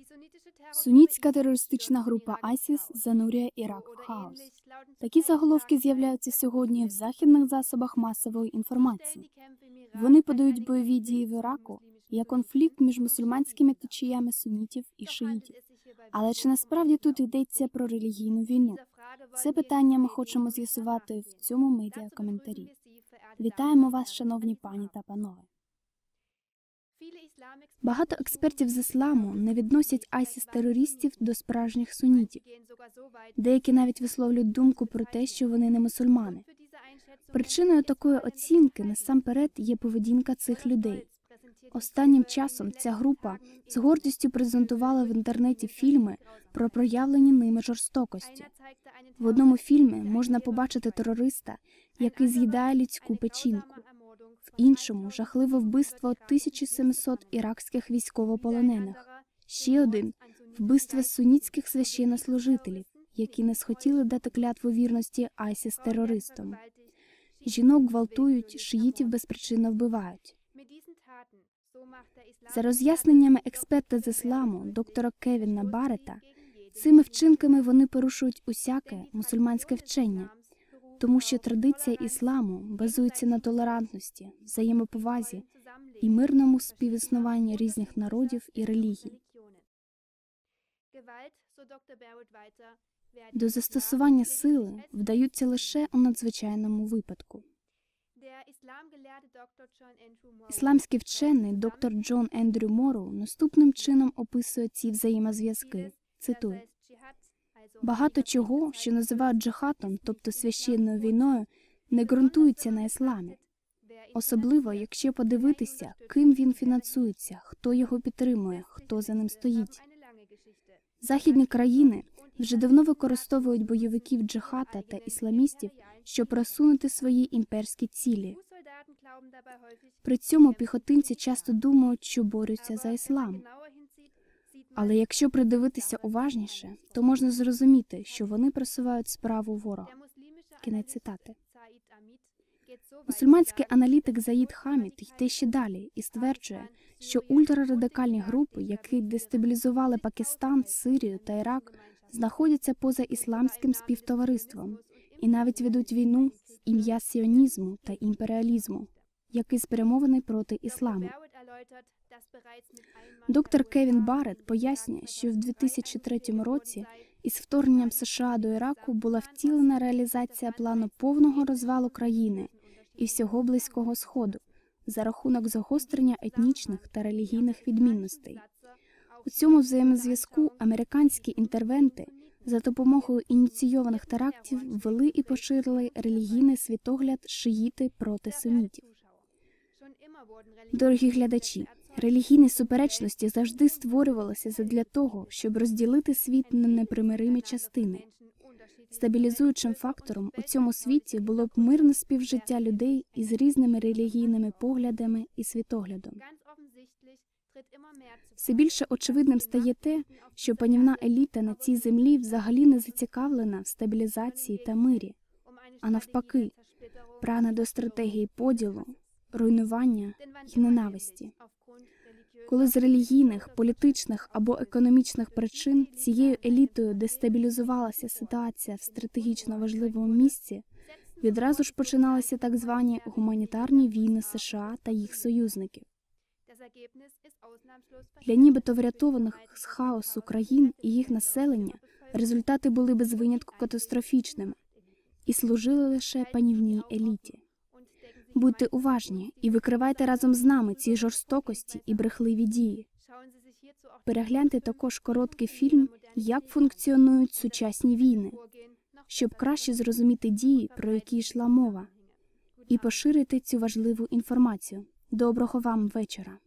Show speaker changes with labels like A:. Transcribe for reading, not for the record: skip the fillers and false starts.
A: Сунітська терористична група ISIS занурює Ірак в хаос. Такі заголовки з'являються сьогодні в західних засобах масової інформації. Вони подають бойові дії в Іраку як конфлікт між мусульманськими течіями сунітів і шиїтів. Але чи насправді тут йдеться про релігійну війну? Це питання ми хочемо з'ясувати в цьому медіакоментарі. Вітаємо вас, шановні пані та панове. Багато експертів з ісламу не відносять ISIS-терористів до справжніх сунітів. Деякі навіть висловлюють думку про те, що вони не мусульмани. Причиною такої оцінки насамперед є поведінка цих людей. Останнім часом ця група з гордістю презентувала в інтернеті фільми про проявлені ними жорстокості. В одному фільмі можна побачити терориста, який з'їдає людську печінку. В іншому – жахливе вбивство 1700 іракських військовополонених. Ще один – вбивство сунітських священнослужителів, які не схотіли дати клятву вірності ISIS-терористам. Жінок гвалтують, шиїтів безпричинно вбивають. За роз'ясненнями експерта з ісламу, доктора Кевіна Баррета, цими вчинками вони порушують усяке мусульманське вчення, тому що традиція ісламу базується на толерантності, взаємоповазі і мирному співіснуванні різних народів і релігій. До застосування сили вдаються лише у надзвичайному випадку. Ісламський вчений доктор Джон Ендрю Морроу наступним чином описує ці взаємозв'язки. Цитую: «Багато чого, що називають джихадом, тобто священною війною, не ґрунтується на ісламі. Особливо, якщо подивитися, ким він фінансується, хто його підтримує, хто за ним стоїть. Західні країни вже давно використовують бойовиків джихада та ісламістів, щоб просунути свої імперські цілі. При цьому піхотинці часто думають, що борються за іслам. Але якщо придивитися уважніше, то можна зрозуміти, що вони просувають справу ворога». Кінець цитати. Мусульманський аналітик Заїд Хамід йде ще далі і стверджує, що ультрарадикальні групи, які дестабілізували Пакистан, Сирію та Ірак, знаходяться поза ісламським співтовариством і навіть ведуть війну в ім'я сіонізму та імперіалізму, який спрямований проти ісламу. Доктор Кевін Баррет пояснює, що в 2003 році із вторгненням США до Іраку була втілена реалізація плану повного розвалу країни і всього Близького Сходу за рахунок загострення етнічних та релігійних відмінностей. У цьому взаємозв'язку американські інтервенти за допомогою ініційованих терактів ввели і поширили релігійний світогляд шиїти проти сунітів. Дорогі глядачі, релігійні суперечності завжди створювалися задля того, щоб розділити світ на непримиримі частини. Стабілізуючим фактором у цьому світі було б мирне співжиття людей із різними релігійними поглядами і світоглядом. Все більше очевидним стає те, що панівна еліта на цій землі взагалі не зацікавлена в стабілізації та мирі, а навпаки, прагне до стратегії поділу, руйнування і ненависті. Коли з релігійних, політичних або економічних причин цією елітою дестабілізувалася ситуація в стратегічно важливому місці, відразу ж починалися так звані гуманітарні війни США та їх союзників. Для нібито врятованих з хаосу країн і їх населення результати були без винятку катастрофічними і служили лише панівній еліті. Будьте уважні і викривайте разом з нами ці жорстокості і брехливі дії. Перегляньте також короткий фільм «Як функціонують сучасні війни», щоб краще зрозуміти дії, про які йшла мова, і поширити цю важливу інформацію. Доброго вам вечора!